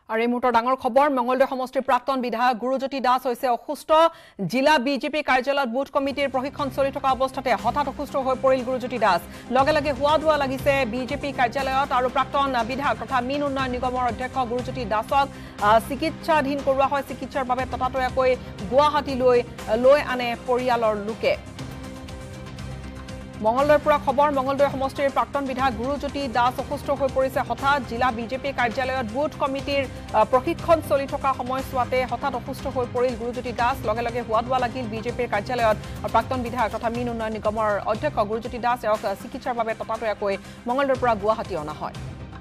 আৰু এই মুহূৰ্তৰ ডাঙৰ খবৰ মঙ্গলদৈ সমষ্টিৰ প্ৰাক্তন বিধায়ক গুৰুজ্যোতি দাস হৈছে অসুস্থ জিলা বিজেপি কাৰ্যালয়ত বুথ কমিটিৰ প্ৰশিক্ষণ চলি থকা অৱস্থাতে হঠাৎ অসুস্থ হৈ পৰিল গুৰুজ্যোতি দাস লগে লগে হোৱা লাগিছে বিজেপি কাৰ্যালয়ত আৰু প্ৰাক্তন বিধায়ক তথা মীন উন্নয়ন নিগমৰ অধ্যক্ষ গুৰুজ্যোতি দাসক চিকিৎসাধীন কৰোৱা হয় চিকিৎসাৰ বাবে ততাতৈয়াকৈ গুৱাহাটীলৈ লৈ আনে পৰিয়ালৰ লোকে মঙ্গলদৈৰ পৰা খবৰ মঙ্গলদৈ সমষ্টিৰ প্ৰাক্তন বিধায়ক গুৰুজ্যোতি দাস অসুস্থ হৈ পৰিছে হঠাৎ জিলা বিজেপি কাৰ্যালয়ত বুথ কমিটিৰ প্ৰশিক্ষণ চলি থকা সময়ছোৱাতে হঠাৎ অসুস্থ হৈ পৰিল গুৰুজ্যোতি দাস লগে লগে হোৱা লাগিল বিজেপিৰ কাৰ্যালয়ত প্ৰাক্তন বিধায়ক তথা মীন উন্নয়ন নিগমৰ অধ্যক্ষ গুৰুজ্যোতি দাস এওক চিকিৎসাৰ বাবে ততাতৈয়াকৈ মঙ্গলদৈৰ পৰা গুৱাহাটী অনা হয়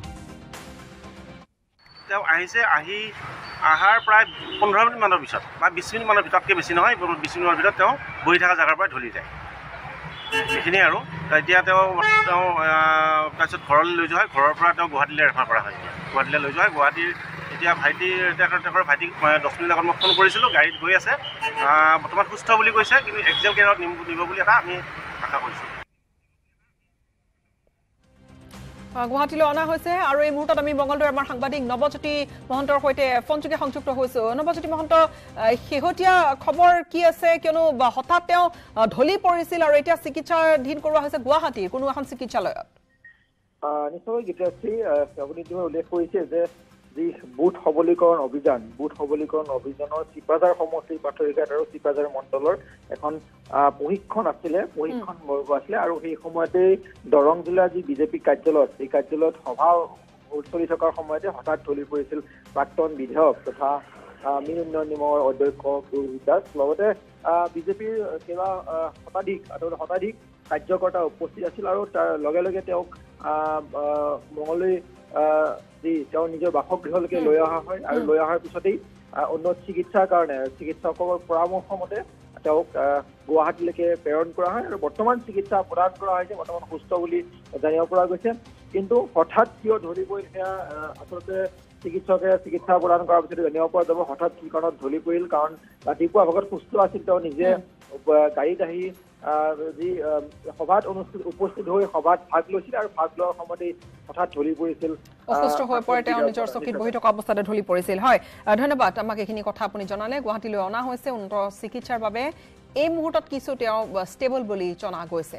তেওঁ আহিছে আহাৰ প্ৰায় 15 মিনিট মানৰ পিছত বা 20 মিনিট মানৰ ভিতৰতকৈ বেছি নহয় 20 মিনিটৰ ভিতৰত তেওঁ বহি থকা জাগাৰ পৰা ঢলি যায় এইখিনি আৰু এতিয়া তেওঁ তাৰপিছত ঘৰলৈ লৈ যোৱা হয় ঘৰৰ পৰা তেওঁ গুৱাহাটীলৈ ৰেফাৰ কৰা হয় গুৱাহাটীলৈ লৈ যোৱা হয় গুৱাহাটীৰ এতিয়া তেওঁৰ ভাইটিক 10 মিনিট আগত মই ফোন কৰিছিলোঁ গাড়ীত গৈ আছে বৰ্তমান সুস্থ বুলি কৈছে কিন্তু এক্সিডেণ্ট কেয়াৰত নিব বুলি এটা আমি আশা কৰিছোঁ গুৱাহাটীলৈ অনা হৈছে আৰু এই মুহূৰ্তত আমি মঙ্গলদৈৰ আমাৰ সাংবাদিক নৱজ্যোতি মহন্তৰ সৈতে ফোনযোগে সংযুক্ত হৈছোঁ নৱজ্যোতি মহন্ত শেহতীয়া খবৰ কি আছে কিয়নো হঠাৎ তেওঁ ঢলি পৰিছিল আৰু এতিয়া চিকিৎসাধীন কৰোৱা হৈছে গুৱাহাটীৰ কোনো এখন চিকিৎসালয়ত নিশ্চয় গীতাশ্ৰী আপুনি ইতিমধ্যে উল্লেখ কৰিছে যে যি বুথ সবলীকৰণ অভিযানৰ চিপাজাৰ সমষ্টিৰ প্ৰাথমিক আৰু চিপাজাৰ মণ্ডলৰ এখন প্ৰশিক্ষণ বৰ্গ আছিলে আৰু সেই সময়তে দৰং জিলাৰ যি বিজেপি কাৰ্যালয়ত এই কাৰ্যালয়ত সভা চলি থকাৰ সময়তে হঠাৎ ঢলি পৰিছিল প্ৰাক্তন বিধায়ক তথা মীন উন্নয়ন নিগমৰ অধ্যক্ষ গুৰুজ্যোতি দাস লগতে বিজেপিৰ কেইবা শতাধিক কাৰ্যকৰ্তা উপস্থিত আছিল আৰু তাৰ লগে লগে তেওঁক মঙ্গলদৈ যি তেওঁ নিজৰ বাসগৃহলৈকে লৈ অহা হয় আৰু লৈ অহাৰ পিছতেই উন্নত চিকিৎসাৰ কাৰণে চিকিৎসকৰ পৰামৰ্শ মতে তেওঁক গুৱাহাটীলৈকে প্ৰেৰণ কৰা হয় আৰু বৰ্তমান চিকিৎসা প্ৰদান কৰা হৈছে বৰ্তমান সুস্থ বুলি জানিব পৰা গৈছে কিন্তু হঠাৎ কিয় ঢলি পৰিল সেয়া আচলতে চিকিৎসকে চিকিৎসা প্ৰদান কৰাৰ পিছত জানিব পৰা যাব হঠাৎ কি কাৰণত ঢলি পৰিল কাৰণ ৰাতিপুৱা ভাগত সুস্থ আছিল তেওঁ নিজে গাড়ীত আহি যি সভাত উপস্থিত হৈ সভাত ভাগ লৈছিল আৰু ভাগ লোৱাৰ সময়তে হঠাৎ ঢলি পৰিছিল অসুস্থ হৈ পৰে তেওঁ নিজৰ চকীত বহি থকা অৱস্থাতে ঢলি পৰিছিল হয় ধন্যবাদ আমাক এইখিনি কথা আপুনি জনালে গুৱাহাটীলৈ অনা হৈছে উন্নত চিকিৎসাৰ বাবে এই মুহূৰ্তত কিছু তেওঁ ষ্টেবল বুলি জনা গৈছে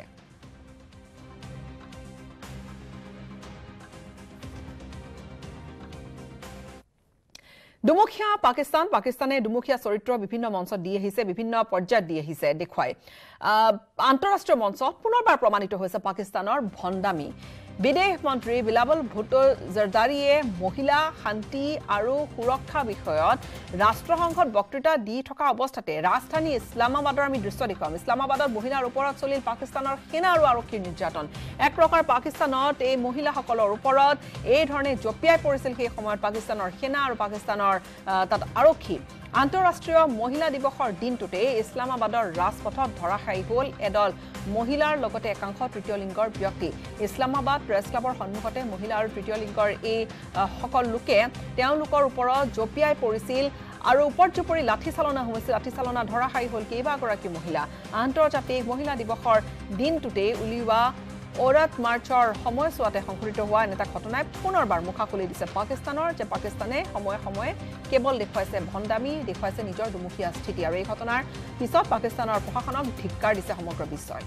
দুমুখীয়া পাকিস্তানে দুমুখীয়া চৰিত্ৰ বিভিন্ন মঞ্চত দি আহিছে বিভিন্ন পৰ্যায়ত দি আহিছে দেখুৱাই আন্তঃৰাষ্ট্ৰীয় মঞ্চত পুনৰবাৰ প্ৰমাণিত হৈছে পাকিস্তানৰ ভণ্ডামি বিদেশ মন্ত্ৰী বিলাৱল ভুট্টো জৰদাৰীয়ে মহিলা শান্তি আৰু সুৰক্ষা বিষয়ত ৰাষ্ট্ৰসংঘত বক্তৃতা দি থকা অৱস্থাতে ৰাজধানী ইছলামাবাদৰ আমি দৃশ্য দেখুৱাম ইছলামাবাদত মহিলাৰ ওপৰত চলিল পাকিস্তানৰ সেনা আৰু আৰক্ষীৰ নিৰ্যাতন এক প্ৰকাৰ পাকিস্তানত এই মহিলাসকলৰ ওপৰত এই ধৰণে জপিয়াই পৰিছিল সেই সময়ত পাকিস্তানৰ সেনা আৰু পাকিস্তানৰ তাত আৰক্ষী আন্তঃৰাষ্ট্ৰীয় মহিলা দিৱসৰ দিনটোতে ইছলামাবাদৰ ৰাজপথত ধৰাশায়ী হ'ল এদল মহিলাৰ লগতে একাংশ তৃতীয় লিংগৰ ব্যক্তি ইছলামাবাদ প্ৰেছ ক্লাবৰ সন্মুখতে মহিলা আৰু তৃতীয় লিংগৰ এই সকল লোকে তেওঁলোকৰ ওপৰত জপিয়াই পৰিছিল আৰু উপৰ্যুপৰি লাঠিচালনা হৈছিল লাঠিচালনা ধৰাশায়ী হ'ল কেইবাগৰাকী মহিলা আন্তৰ্জাতিক মহিলা দিৱসৰ দিনটোতে উলিওৱা औरत मार्चर সময়ছোৱাতে সংঘটিত হোৱা এটা ঘটনাই পুনৰবাৰ মুখা খুলি দিছে পাকিস্তানৰ যে পাকিস্তানে সময়ে সময়ে কেৱল দেখুৱাইছে ভণ্ডামি দেখুৱাইছে নিজৰ দুমুখীয়া স্থিতি আৰু এই ঘটনাৰ পিছত পাকিস্তানৰ প্ৰশাসনক ধিক্কাৰ দিছে সমগ্ৰ বিশ্বই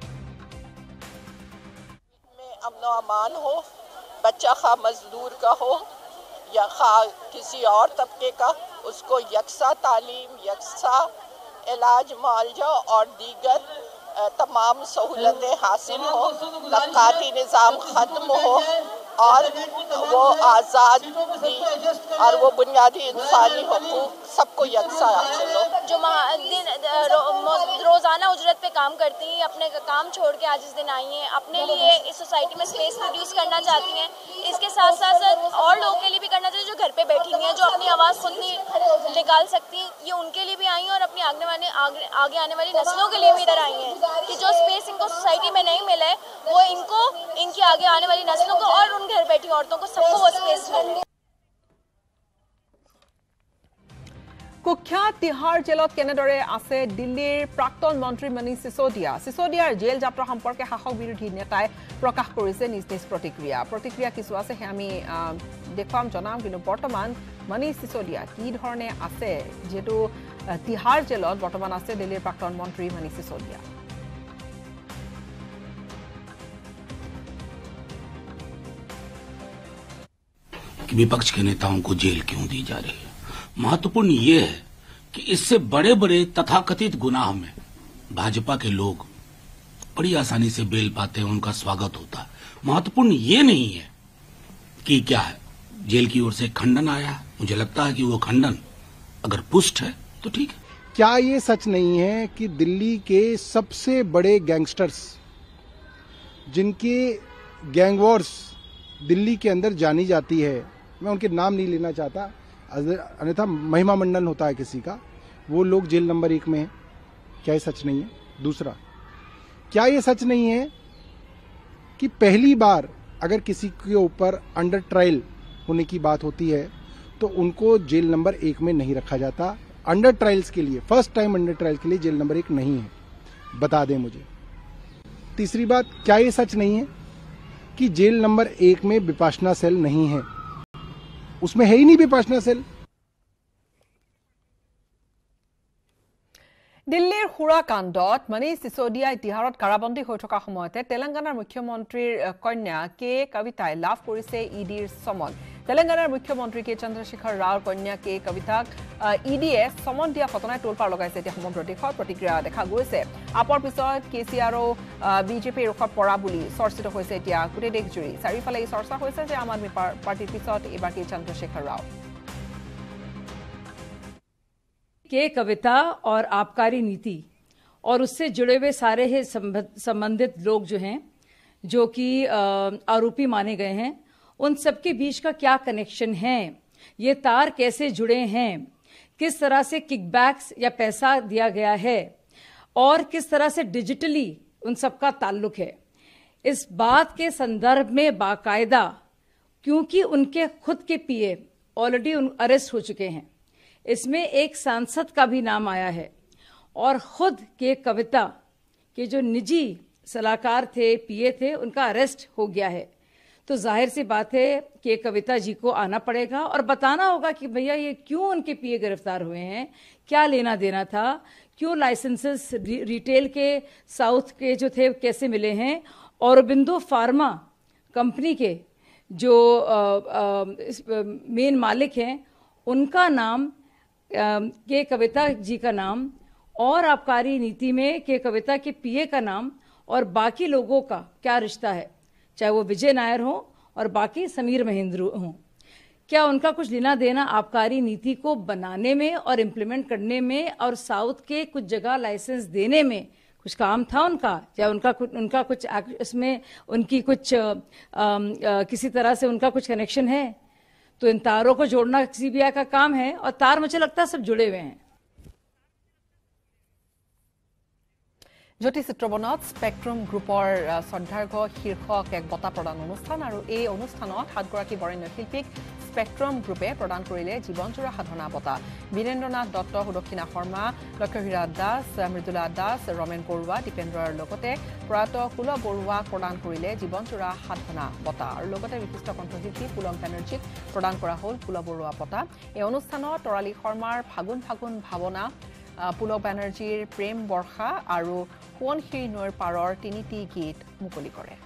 अमन अमान हो बच्चा खा मजदूर का हो या खा किसी और तबके का उसको यकसा तालीम यकसा इलाज मुआवजा और दीगर तमाम सहूलतें हासिल हो तबकाती निज़ाम ख़त्म हो और वो आज़ादी और वो बुनियादी इंसानी हुकूक सबको यकसा हासिल हो जो रोज़ाना उजरत पे काम करती हैं अपने काम छोड़ के आज इस दिन आई हैं अपने लिए इस सोसाइटी में स्पेस प्रोड्यूस करना चाहती हैं इसके साथ साथ और लोगों के लिए भी करना चाहिए जो घर पे बैठी हुई हैं जो अपनी आवाज़ खुद नहीं निकाल सकती ये उनके लिए भी आई हैं और अपनी आगे आने वाली नस्लों के लिए भी इधर आई हैं कि जो स्पेस इनको सोसाइटी में नहीं मिला है वो इनको इनकी आगे आने वाली नस्लों को और उन घर बैठी औरतों को सबको वो स्पेस मिले কুখ্যাত তিহাৰ জেলত কেনেদৰে আছে দিল্লীৰ প্ৰাক্তন মন্ত্ৰী মনীষ সিসোদিয়া সিসোদিয়াৰ জেল যাত্ৰা সম্পৰ্কে শাসক বিৰোধী নেতাই প্ৰকাশ কৰিছে নিজ নিজ প্ৰতিক্ৰিয়া কিছু আছে হে আমি দেখুৱাম জনাম কিন্তু বৰ্তমান মনীষ সিসোদিয়া কি ধৰণে আছে যেটো তিহাৰ জেলত বৰ্তমান আছে দিল্লীৰ প্ৰাক্তন মন্ত্ৰী মনীষ সিসোদিয়া कि विपक्ष के नेताओं को जेल क्यों दी जा रही है। महत्वपूर्ण ये है कि इससे बड़े बड़े तथाकथित गुनाह में भाजपा के लोग बड़ी आसानी से बेल पाते हैं, उनका स्वागत होता है। महत्वपूर्ण ये नहीं है कि क्या है जेल की ओर से खंडन आया है। मुझे लगता है कि वो खंडन अगर पुष्ट है तो ठीक है। क्या ये सच नहीं है कि दिल्ली के सबसे बड़े गैंगस्टर्स जिनके गैंग वॉर्स दिल्ली के अंदर जानी जाती है, मैं उनके नाम नहीं लेना चाहता, अन्यथा महिमा मंडन होता है किसी का, वो लोग जेल नंबर 1 में हैं? क्या ये सच नहीं है? दूसरा, क्या ये सच नहीं है कि पहली बार अगर किसी के ऊपर अंडर ट्रायल होने की बात होती है तो उनको जेल नंबर 1 में नहीं रखा जाता। अंडर ट्रायल्स के लिए, फर्स्ट टाइम अंडर ट्रायल के लिए जेल नंबर 1 नहीं है, बता दें मुझे। तीसरी बात, क्या ये सच नहीं है कि जेल नंबर 1 में विपाशना सेल नहीं है? उसमें है ही नहीं विपाशना सेल। দিল্লীৰ হুৰাকাণ্ডত মনীষ সিসোদিয়া তিহাৰত কাৰাবন্দী হৈ থকা সময়তে তেলেংগানাৰ মুখ্যমন্ত্ৰীৰ কন্যা কে কবিতাই লাভ কৰিছে ইডিৰ সমন। তেলেংগানাৰ মুখ্যমন্ত্ৰী কে চন্দ্ৰশেখৰ ৰাওৰ কন্যা কে কবিতাক ইডিয়ে সমন দিয়া ঘটনাই টোলপাৰ লগাইছে এতিয়া সমগ্ৰ দেশত প্ৰতিক্ৰিয়া দেখা গৈছে। আপৰ পিছত কেচিআৰো বিজেপিৰ ৰুখত পৰা বুলি চৰ্চিত হৈছে এতিয়া গোটেই দেশজুৰি। চাৰিফালে এই চৰ্চা হৈছে যে আম আদমি পাৰ্টিৰ পিছত এইবাৰ কে চন্দ্ৰশেখৰ ৰাও। के कविता और आबकारी नीति और उससे जुड़े हुए सारे ही संबंधित लोग जो हैं, जो कि आरोपी माने गए हैं, उन सबके बीच का क्या कनेक्शन है, ये तार कैसे जुड़े हैं, किस तरह से किकबैक्स या पैसा दिया गया है और किस तरह से डिजिटली उन सबका ताल्लुक है, इस बात के संदर्भ में बाकायदा, क्योंकि उनके खुद के पीए ऑलरेडी अरेस्ट हो चुके हैं, इसमें एक सांसद का भी नाम आया है और खुद के कविता के जो निजी सलाहकार थे, पीए थे, उनका अरेस्ट हो गया है। तो जाहिर सी बात है कि कविता जी को आना पड़ेगा और बताना होगा कि भैया ये क्यों उनके पीए गिरफ्तार हुए हैं, क्या लेना देना था, क्यों लाइसेंसेस रिटेल के साउथ के जो थे कैसे मिले हैं, औरबिंदो फार्मा कंपनी के जो मेन मालिक हैं उनका नाम, के कविता जी का नाम और आबकारी नीति में के कविता के पीए का नाम और बाकी लोगों का क्या रिश्ता है, चाहे वो विजय नायर हो और बाकी समीर महेंद्र हों, क्या उनका कुछ लेना देना आबकारी नीति को बनाने में और इम्प्लीमेंट करने में और साउथ के कुछ जगह लाइसेंस देने में कुछ काम था उनका, या उनका कुछ इसमें उनकी कुछ किसी तरह से उनका कुछ कनेक्शन है? तो इन तारों को जोड़ना सीबीआई का काम है और तार मुझे लगता है सब जुड़े हुए हैं। জ্যোতি চিত্ৰবনত স্পেক্ট্ৰাম গ্ৰুপৰ শ্ৰদ্ধাৰ্ঘ্য শীৰ্ষক এক বঁটা প্ৰদান অনুষ্ঠান আৰু এই অনুষ্ঠানত 7 গৰাকী বৰেণ্য শিল্পীক স্পেক্ট্ৰাম গ্ৰুপে প্ৰদান কৰিলে জীৱনজোৰা সাধনা বঁটা। বীৰেন্দ্ৰনাথ দত্ত, সুদক্ষিণা শৰ্মা, লক্ষ্যহীৰা দাস, মৃদুলা দাস, ৰমেন বৰুৱা, দীপেন্দ্ৰৰ লগতে প্ৰয়াত কুল বৰুৱাক প্ৰদান কৰিলে জীৱনজোৰা সাধনা বঁটা আৰু লগতে বিশিষ্ট কণ্ঠশিল্পী পুলক বেনাৰ্জীক প্ৰদান কৰা হ'ল কুল বৰুৱা বঁটা। এই অনুষ্ঠানত তৰালী শৰ্মাৰ ফাগুন ফাগুন ভাৱনা, পুলক বেনাৰ্জীৰ প্ৰেম বৰ্ষা আৰু সোৱণশিৰি নৈৰ পাৰৰ 3টি গীত মুকলি কৰে।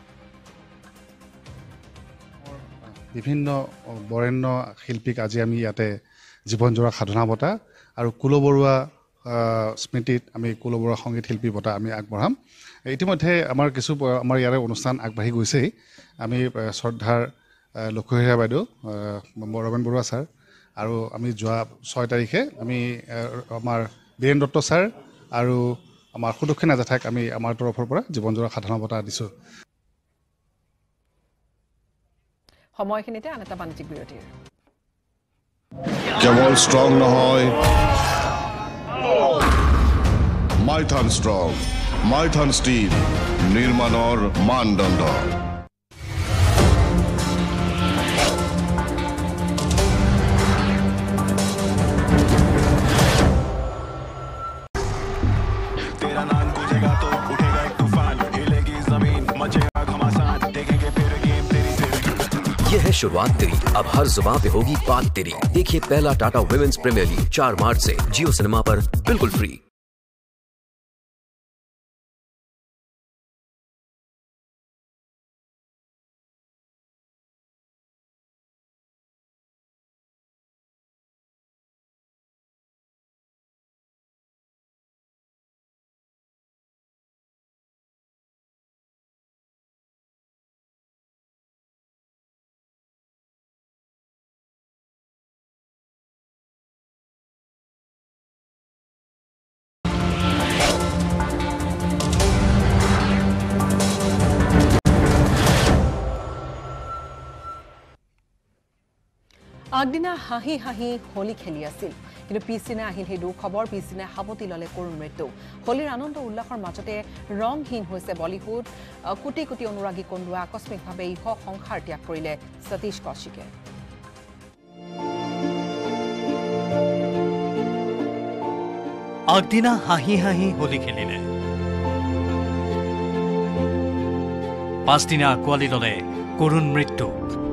বিভিন্ন বৰেণ্য শিল্পীক আজি আমি ইয়াতে জীৱনজোৰা সাধনা বঁটা আৰু কুল বৰুৱা স্মৃতিত আমি কুল বৰুৱা সংগীত শিল্পী বঁটা আমি আগবঢ়াম। ইতিমধ্যে আমাৰ ইয়াৰে অনুষ্ঠান আগবাঢ়ি গৈছেই। আমি শ্ৰদ্ধাৰ লক্ষ্যহীৰা বাইদেউ, ৰমেন বৰুৱা ছাৰ আৰু আমি যোৱা 6 তাৰিখে আমি আমাৰ বীৰেন দত্ত ছাৰ আৰু আমাৰ সুদক্ষিণা জেঠাক আমি আমাৰ তৰফৰ পৰা জীৱনজোৰা সাধনা বঁটা দিছোঁ। সময়খিনিতে আন এটা বাণিজ্যিক বিৰতিৰ। কেৱল ষ্ট্ৰং নহয়, মাইথান ষ্ট্ৰং, মাইথান ষ্টীল নিৰ্মাণৰ মানদণ্ড। ये है शुरुआत तेरी, अब हर जुबान पे होगी बात तेरी। देखिए पहला टाटा वुमेन्स प्रीमियर लीग 4 मार्च से जियो सिनेमा पर बिल्कुल फ्री। আগদিনা হাঁহি হাঁহি হোলী খেলি আছিল, কিন্তু পিছদিনা আহিল সেই দুখ খবৰ। পিছদিনা সাৱটি ল'লে কৰুণ মৃত্যু। হোলীৰ আনন্দ উল্লাসৰ মাজতে ৰংহীন হৈছে বলিউড। কোটি কোটি অনুৰাগী কন্দুৱা আকস্মিকভাৱে ইহ সংসাৰ ত্যাগ কৰিলে সতীশ কৌশিকে। আগদিনা হাঁহি হাঁহি হোলী খেলিলে, পাছদিনা আঁকোৱালি ল'লে কৰুণ মৃত্যু।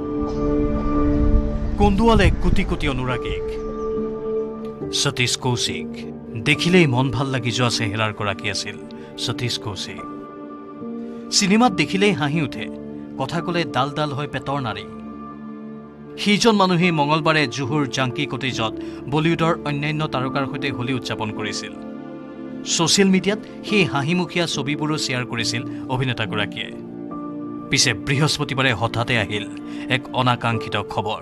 কন্দুৱালে কোটি কোটি অনুৰাগীক। সতীশ কৌশিক দেখিলেই মন ভাল লাগি যোৱা চেহেৰাৰ গৰাকী আছিল সতীশ কৌশিক। চিনেমাত দেখিলেই হাঁহি উঠে, কথা ক'লে ডাল ডাল হৈ পেটৰ নাৰী। সেইজন মানুহেই মঙলবাৰে জুহুৰ জাংকি কটেজত বলিউডৰ অন্যান্য তাৰকাৰ সৈতে হোলী উদযাপন কৰিছিল। ছ'চিয়েল মিডিয়াত সেই হাঁহিমুখীয়া ছবিবোৰো শ্বেয়াৰ কৰিছিল অভিনেতাগৰাকীয়ে। পিছে বৃহস্পতিবাৰে হঠাতে আহিল এক অনাকাংক্ষিত খবৰ,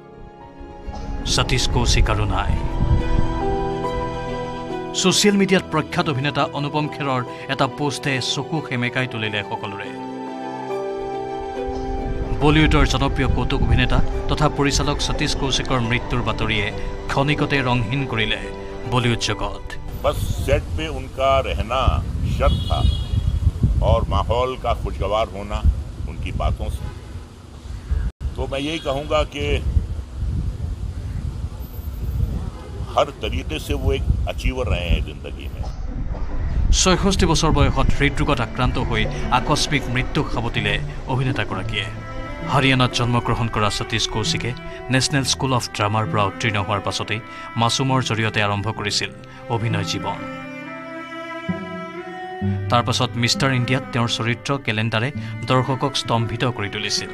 সতীশ কৌশিক আৰু নাই। ছ'চিয়েল মিডিয়াত প্ৰখ্যাত অভিনেতা অনুপম খেৰৰ এটা পোষ্টে চকু সেমেকাই তুলিলে সকলোৰে। বলিউডৰ জনপ্ৰিয় কৌতুক অভিনেতা তথা পৰিচালক সতীশ কৌশিকৰ মৃত্যুৰ বাতৰিয়ে ক্ষণিকতে ৰংহীন কৰিলে বলিউড জগত। बस सेट पे उनका रहना शर्त था और माहौल का खुशगवार होना उनकी बातों से। तो मैं यही कहूँगा कि हर तरीके से वो एक अचीवर रहे हैं जिंदगी में। ৬৬ বছৰ বয়সত হৃদৰোগত আক্ৰান্ত হৈ আকস্মিক মৃত্যুক সাৱটিলে অভিনেতাগৰাকীয়ে। হাৰিয়ানাত জন্মগ্ৰহণ কৰা সতীশ কৌশিকে নেশ্যনেল স্কুল অফ ড্ৰামাৰ পৰা উত্তীৰ্ণ হোৱাৰ পাছতেই মাছুমৰ জৰিয়তে আৰম্ভ কৰিছিল অভিনয় জীৱন। তাৰ পাছত মিষ্টাৰ ইণ্ডিয়াত তেওঁৰ চৰিত্ৰ কেলেণ্ডাৰে দৰ্শকক স্তম্ভিত কৰি তুলিছিল।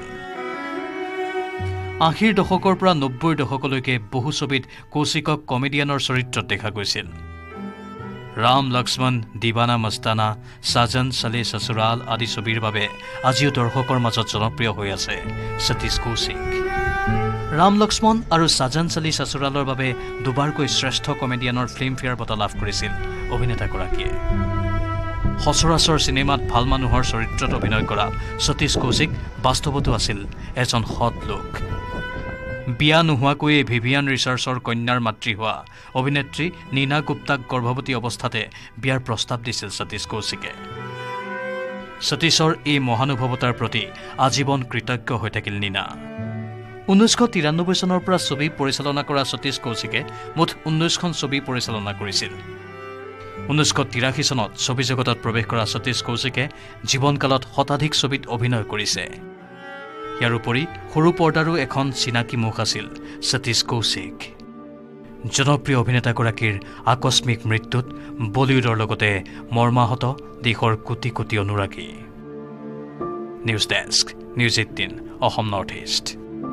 ৮০ৰ দশকৰ পৰা ৯০ৰ দশকলৈকে বহু ছবিত কৌশিকক কমেডিয়ানৰ চৰিত্ৰত দেখা গৈছিল। ৰাম লক্ষ্মণ, দিৱানা মস্তানা, সাজন চলে সসুৰাল আদি ছবিৰ বাবে আজিও দৰ্শকৰ মাজত জনপ্ৰিয় হৈ আছে সতীশ কৌশিক। ৰাম লক্ষ্মণ আৰু সাজন চলে সসুৰালৰ বাবে দুবাৰকৈ শ্ৰেষ্ঠ কমেডিয়ানৰ ফিল্মফেয়াৰ বঁটা লাভ কৰিছিল অভিনেতাগৰাকীয়ে। সচৰাচৰ চিনেমাত ভাল মানুহৰ চৰিত্ৰত অভিনয় কৰা সতীশ কৌশিক বাস্তৱতো আছিল এজন সৎ লোক। বিয়া নোহোৱাকৈয়ে ভিভিয়ান ৰিচাৰ্চৰ কন্যাৰ মাতৃ হোৱা অভিনেত্ৰী নীনা গুপ্তাক গৰ্ভৱতী অৱস্থাতে বিয়াৰ প্ৰস্তাৱ দিছিল সতীশ কৌশিকে। সতীশৰ এই মহানুভৱতাৰ প্ৰতি আজীৱন কৃতজ্ঞ হৈ থাকিল নীনা। 1993 চনৰ পৰা ছবি পৰিচালনা কৰা সতীশ কৌশিকে মুঠ 19খন ছবি পৰিচালনা কৰিছিল। 1983 চনত ছবি জগতত প্ৰৱেশ কৰা সতীশ কৌশিকে জীৱনকালত শতাধিক ছবিত অভিনয় কৰিছে। ইয়াৰ উপৰি সৰু পৰ্দাৰো এখন চিনাকি মুখ আছিল সতীশ কৌশিক। জনপ্ৰিয় অভিনেতাগৰাকীৰ আকস্মিক মৃত্যুত বলিউডৰ লগতে মৰ্মাহত দেশৰ কোটি কোটি অনুৰাগী। News desk, news 18 Assam north east.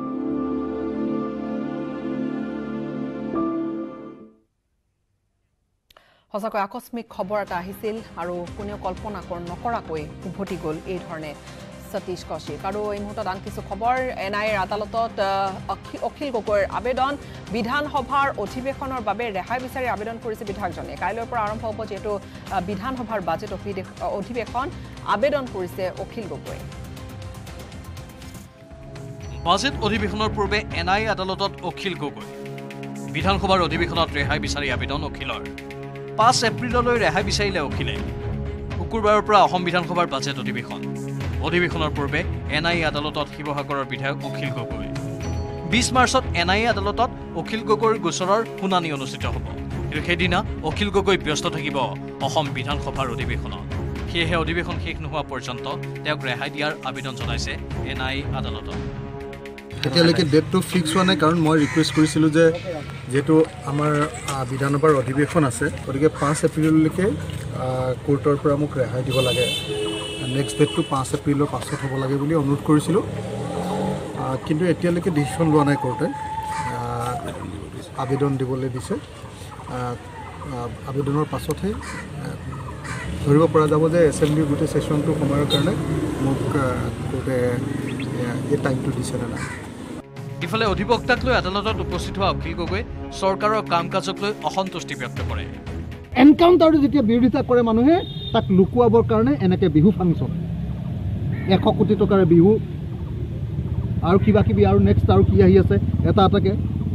সঁচাকৈ আকস্মিক খবৰ এটা আহিছিল আৰু কোনেও কল্পনা নকৰাকৈ উভতি গ'ল এই ধৰণে সতীশ কৌশিক। আৰু এই মুহূৰ্তত আন কিছু খবৰ। NIAৰ আদালতত অখিল গগৈৰ আবেদন। বিধানসভাৰ অধিৱেশনৰ বাবে ৰেহাই বিচাৰি আবেদন কৰিছে বিধায়কজনে। কাইলৈৰ পৰা আৰম্ভ হ'ব যিহেতু বিধানসভাৰ বাজেট অধিৱেশন। আবেদন কৰিছে অখিল গগৈ। বাজেট অধিৱেশনৰ পূৰ্বে NIA আদালতত অখিল গগৈ। বিধানসভাৰ অধিৱেশনত ৰেহাই বিচাৰি আবেদন অখিলৰ। 5 এপ্ৰিললৈ ৰেহাই বিচাৰিলে অখিলে। শুকুৰবাৰৰ পৰা অসম বিধানসভাৰ বাজেট অধিৱেশনৰ পূৰ্বে NIA আদালতত শিৱসাগৰৰ বিধায়ক অখিল গগৈ। 20 মাৰ্চত NIA আদালতত অখিল গগৈৰ গোচৰৰ শুনানি অনুষ্ঠিত হ'ব। কিন্তু সেইদিনা অখিল গগৈ ব্যস্ত থাকিব অসম বিধানসভাৰ অধিৱেশনত। সেয়েহে অধিৱেশন শেষ নোহোৱা পৰ্যন্ত তেওঁক ৰেহাই দিয়াৰ আবেদন জনাইছে NIA আদালতত। এতিয়ালৈকে ডেটটো ফিক্স হোৱা নাই, কাৰণ মই ৰিকুৱেষ্ট কৰিছিলোঁ যে যেহেতু আমাৰ বিধানসভাৰ অধিৱেশন আছে, গতিকে 5 এপ্ৰিললৈকে কোৰ্টৰ পৰা মোক ৰেহাই দিব লাগে। নেক্সট ডেটটো 5 এপ্ৰিলৰ পাছত হ'ব লাগে বুলি অনুৰোধ কৰিছিলোঁ, কিন্তু এতিয়ালৈকে ডিচিশ্যন লোৱা নাই কোৰ্টে। আবেদন দিবলৈ দিছে, আবেদনৰ পাছতহে ধৰিব পৰা যাব যে এছেম্বলিৰ গোটেই ছেশ্যনটো সময়ৰ কাৰণে মোক কোৰ্টে এই টাইমটো দিছে নে নাই। ইফালে অধিবক্তাক লৈ আদালতত উপস্থিত হোৱা অখিল গগৈ চৰকাৰৰ কাম কাজক লৈ অসন্তুষ্টি ব্যক্ত কৰে। এনকাউণ্টাৰটো যেতিয়া বিৰোধিতা কৰে মানুহে, তাক লুকুৱাবৰ কাৰণে এনেকৈ বিহু ফাংচন, 100 কোটি টকাৰ বিহু আৰু কিবা কিবি, আৰু নেক্সট আৰু কি আহি আছে এটা এটাকৈ।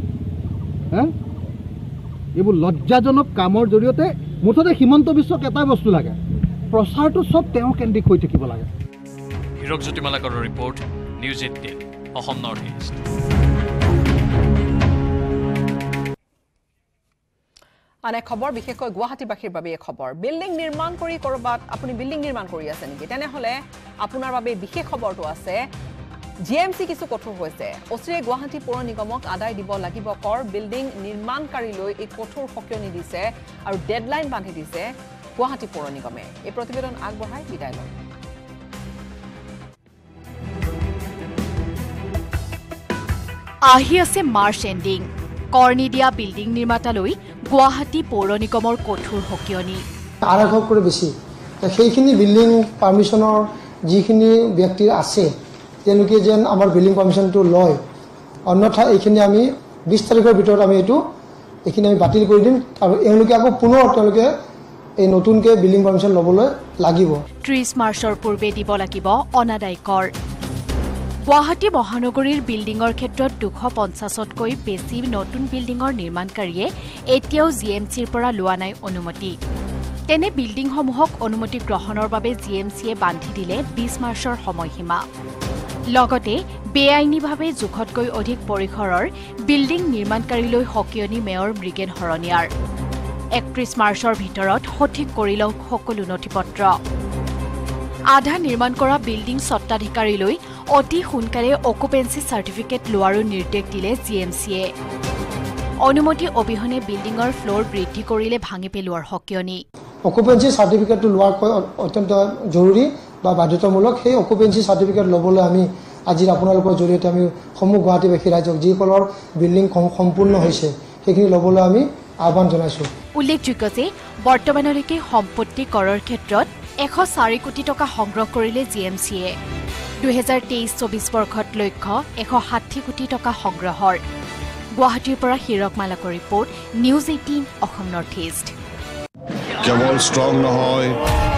এইবোৰ লজ্জাজনক কামৰ জৰিয়তে মুঠতে হিমন্ত বিশ্বক এটাই বস্তু লাগে, প্ৰচাৰটো চব তেওঁৰ কেন্দ্ৰিক হৈ থাকিব লাগে। হীৰকজ্যোতি মালাকাৰৰ report, news 18 Assam north east. আন এক খবৰ, বিশেষকৈ গুৱাহাটীবাসীৰ বাবে এই খবৰ। বিল্ডিং নিৰ্মাণ কৰি ক'ৰবাত আপুনি বিল্ডিং নিৰ্মাণ কৰি আছে নেকি? তেনেহ'লে আপোনাৰ বাবে বিশেষ খবৰটো আছে। GMC কিছু কঠোৰ হৈছে। অচিৰে গুৱাহাটী পৌৰ নিগমক আদায় দিব লাগিব কৰ। বিল্ডিং নিৰ্মাণকাৰীলৈ এই কঠোৰ সকিয়নি দিছে আৰু ডেডলাইন বান্ধি দিছে গুৱাহাটী পৌৰ নিগমে। এই প্ৰতিবেদন আগবঢ়াই বিদায় লয়। আহি আছে মাৰ্চ এণ্ডিং। কৰ নিদিয়া বিল্ডিং নিৰ্মাতালৈ গুৱাহাটী পৌৰ নিগমৰ কঠোৰ সকিয়নি। 250 কৰি বেছি সেইখিনি বিল্ডিং পাৰ্মিশ্যনৰ যিখিনি ব্যক্তিৰ আছে, তেওঁলোকে যেন আমাৰ বিল্ডিং পাৰ্মিশ্যনটো লয়, অন্যথা এইখিনি আমি 20 তাৰিখৰ ভিতৰত আমি এইখিনি আমি বাতিল কৰি দিম আৰু এওঁলোকে আকৌ পুনৰ তেওঁলোকে এই নতুনকৈ বিল্ডিং পাৰ্মিশ্যন ল'বলৈ লাগিব। 30 মাৰ্চৰ পূৰ্বে দিব লাগিব অনাদায় কৰ। গুৱাহাটী মহানগৰীৰ বিল্ডিঙৰ ক্ষেত্ৰত 250তকৈ বেছি নতুন বিল্ডিঙৰ নিৰ্মাণকাৰীয়ে এতিয়াও GMCৰ পৰা লোৱা নাই অনুমতি। তেনে বিল্ডিংসমূহক অনুমতি গ্ৰহণৰ বাবে GMCয়ে বান্ধি দিলে 20 মাৰ্চৰ সময়সীমা। লগতে বেআইনীভাৱে জোখতকৈ অধিক পৰিসৰৰ বিল্ডিং নিৰ্মাণকাৰীলৈ সকিয়নি মেয়ৰ মৃগেন শৰণীয়াৰ। 31 মাৰ্চৰ ভিতৰত সঠিক কৰি লওক সকলো নথিপত্ৰ। আধা নিৰ্মাণ কৰা বিল্ডিং স্বত্বাধিকাৰীলৈ অতি সোনকালে অকুপেঞ্চি চাৰ্টিফিকেট লোৱাৰো নিৰ্দেশ দিলে GMCয়ে। অনুমতি অবিহনে বিল্ডিঙৰ ফ্ল'ৰ বৃদ্ধি কৰিলে ভাঙি পেলোৱাৰ সকিয়নি। অকুপেঞ্চি চাৰ্টিফিকেটটো লোৱাকৈ অত্যন্ত জৰুৰী বা বাধ্যতামূলক। সেই অকুপেঞ্চি চাৰ্টিফিকেট ল'বলৈ আমি আজি আপোনালোকৰ জৰিয়তে আমি সমূহ গুৱাহাটীবাসী ৰাইজক যিসকলৰ বিল্ডিং সম্পূৰ্ণ হৈছে সেইখিনি ল'বলৈ আমি আহ্বান জনাইছোঁ। উল্লেখযোগ্য যে বৰ্তমানলৈকে সম্পত্তি কৰৰ ক্ষেত্ৰত 104 কোটি টকা সংগ্ৰহ কৰিলে GMCয়ে। 2023-24 বৰ্ষত লক্ষ্য 160 কোটি টকা সংগ্ৰহৰ। গুৱাহাটীৰ পৰা হীৰক মালাকৰ report, news 18 Assam north east. কেৱল ষ্ট্ৰং নহয়,